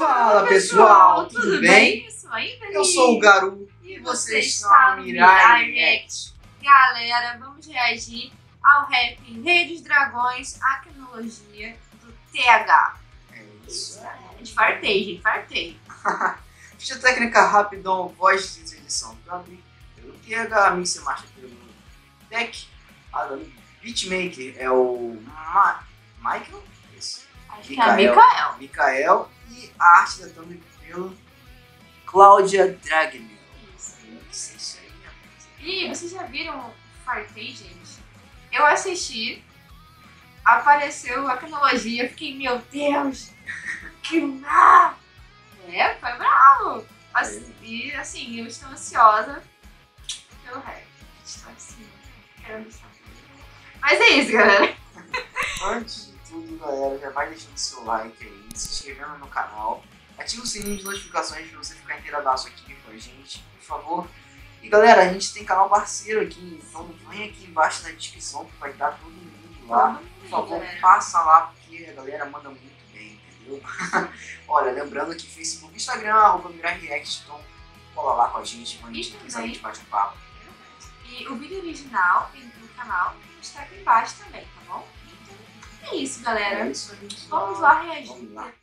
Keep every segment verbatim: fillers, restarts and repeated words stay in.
Fala pessoal, tudo, tudo bem? Isso aí, Eu sou o Garu e você está no Mirai React. Galera, vamos reagir ao rap Rei dos Dragões, Acnologia do T H. É isso. A gente fartei, gente, fartei. Ficha técnica rapidão, voz de edição também pelo T H, mix e master pelo Tech. A beatmaker é o Ma Michael? Isso. Acho que é Mikael. Mikael. E a arte da thumb pelo Cláudia Dragnel. Isso. Isso, isso aí, minha coisa. E vocês já viram o fartei, gente? Eu assisti, apareceu a cronologia, fiquei, meu Deus, que mal! É, foi bravo! Assim, e assim, eu estou ansiosa pelo rap. Estou assim, quero deixar. Mas é isso, galera. Antes de tudo, galera, já vai deixando seu like aí, se inscrevendo no canal, ativa o sininho de notificações para você ficar inteiradaço aqui com a gente, por favor. E galera, a gente tem canal parceiro aqui, então vem aqui embaixo na descrição que vai estar todo mundo lá. Por favor, passa lá porque a galera manda muito bem, entendeu? Olha, lembrando que Facebook e Instagram, arroba Mirai React, então cola lá com a gente, manda a gente bate um papo. E o vídeo original do canal está aqui embaixo também, tá bom? Então é isso, galera. É isso, gente. Vamos lá reagir. Vamos lá.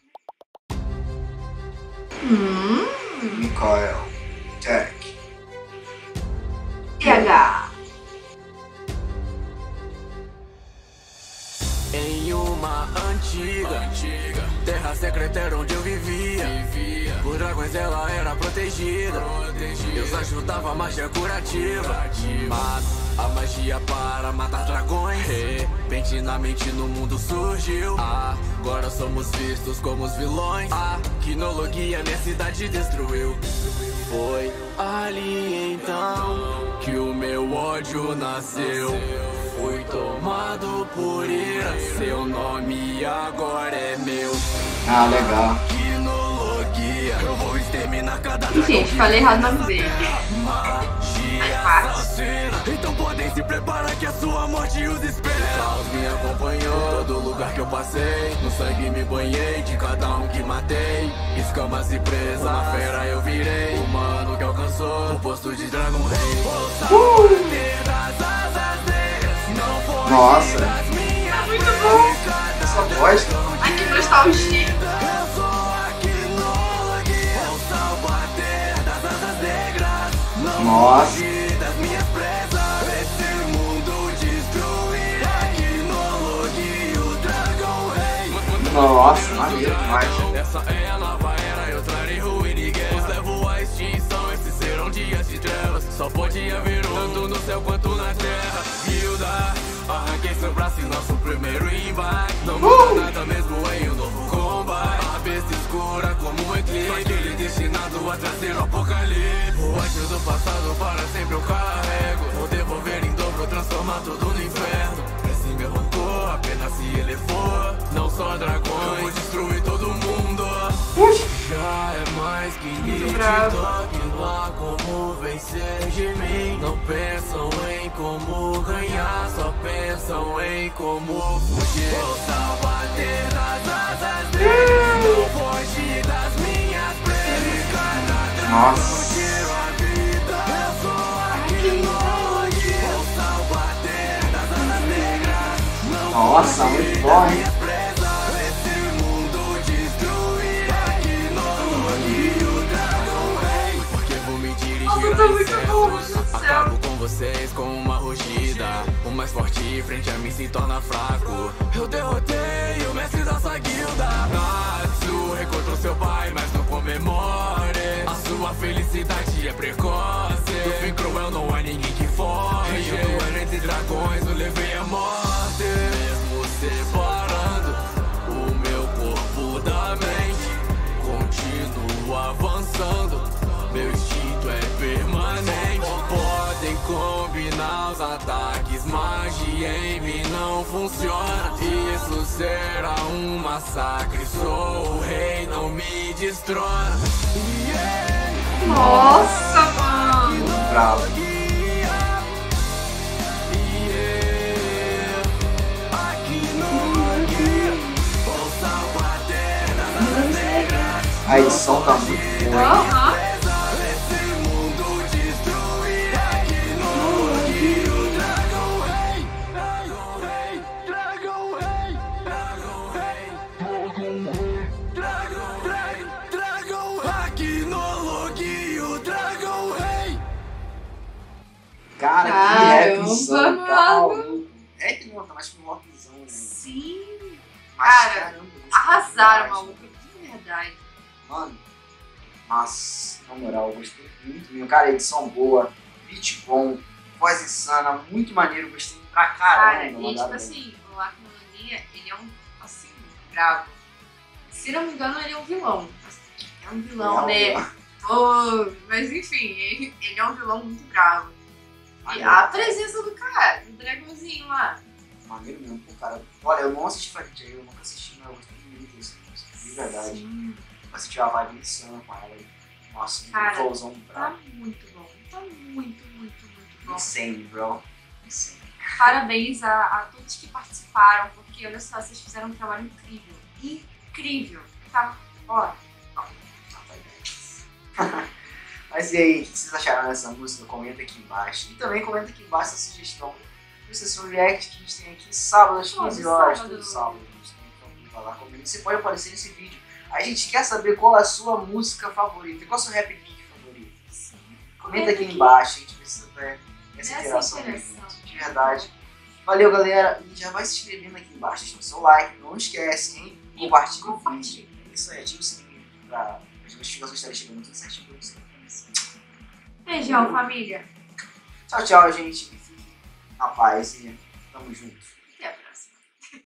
Hum. Mikael, Tech. T H. Em uma antiga, antiga terra secreta era onde eu vivia. vivia. Por dragões ela era protegida. protegida. Deus ajudava a magia curativa. curativa. Mas a magia para matar dragões repentinamente no mundo surgiu. Agora somos vistos como os vilões. A quinologia minha cidade destruiu. Foi ali então que o meu ódio nasceu. Fui tomado por ira, seu nome agora é meu. Ah, legal. Quinologia, eu vou exterminar cada dragão. Gente, falei errado o nome dele. Magia assassina, então podem se preparar que a sua morte os espera. O caos me acompanhou, todo lugar que eu passei. No sangue me banhei, de cada um que matei. Escamas e presa, na fera eu virei. O mano que alcançou o posto de dragão rei. Uh! Nossa, é muito bom. Essa voz. Ai, que nostalgia. Nossa. Nossa, maneiro demais. Essa é a nova era, eu trarei ruína e guerra. Os levo à extinção, esses serão dias de trevas. Só pode haver um, tanto no céu quanto na terra. Guilda, arranquei seu braço em nosso primeiro embate. Não muda nada mesmo em um novo combate. A besta escura como um eclipse, aquele destinado a trazer o apocalipse. O anjo do passado para sempre eu carrego. Vou devolver em dobro, transformar tudo no inferno. Esse meu rancor apenas se elevou. Não só dragões, eu vou destruir todo mundo. Já é mais que nítido que lá como vencer de mim. Não pensam em como ganhar, só pensam em como fugir. Vou bater nas asas deles, não foge das minhas presas. Nossa. Tiro a vida, eu sou aqui. Vou bater nas asas negras. Nossa, muito bom, hein? Acabo com vocês com uma rugida. O mais forte frente a mim se torna fraco. Eu derrotei o mestre dessa guilda. Natsu encontrou seu pai, mas não comemore. A sua felicidade é precoce. Do fim cruel não há ninguém que foge. Eu duelo entre dragões, eu levei a morte. Mesmo separando o meu corpo da mente, continuo avançando. Meu instinto é permanente. Podem combinar os ataques, magia em mim não funciona. Isso será um massacre. Sou o rei, não me destrona. Yeah. Nossa, mano. Bravo. A edição tá muito boa, hein? Aham. Cara, Caramba, que rapzão, tá maluco. Rap não, tá mais pro rockzão, né? Sim. Mas, Cara, caramba, gostei Arrasaram, demais, maluco. De verdade. Mano, mas, na moral, eu gostei muito mesmo. Cara, edição boa, beat bom, voz insana, muito maneiro, gostei pra caramba. Cara, e tipo mandaram bem. assim, o Acnologia, ele é um, assim, bravo. Se não me engano, ele é um vilão. É um vilão, Não, né? não. Oh, mas enfim, ele, ele é um vilão muito bravo. E Maneiro, a presença do cara, do dragãozinho lá. Maneiro mesmo, pô, cara. Olha, eu não assisti Fairy Tail, eu nunca assisti, mas eu gostei muito desse música, de verdade. Sim, Eu assisti uma vibe insana com ela. Nossa, um Cara, flowzão tá bravo. muito bom. Tá muito, muito, muito bom. Insane, bro. Insane. Parabéns a, a todos que participaram, porque olha só, vocês fizeram um trabalho incrível. Incrível. Tá, ó. Mas e aí, o que vocês acharam dessa música? Comenta aqui embaixo. E também comenta aqui embaixo a sugestão do Sessão React que a gente tem aqui sábado às quinze horas, todo sábado. A gente tem que falar comigo. Você pode aparecer nesse vídeo. A gente quer saber qual é a sua música favorita. Qual é o seu rap beat favorito? Comenta aqui embaixo, a gente precisa ter essa Essa interação interação. mesmo, de verdade. Valeu, galera. E já vai se inscrevendo aqui embaixo, deixando seu like. Não esquece, hein? Compartilha o vídeo. Compartilha. Isso aí, ativa o sininho pra as notificações estarem chegando tudo certinho pra você. Beijão, família. Tchau, tchau, gente. Fiquem na paz e tamo junto.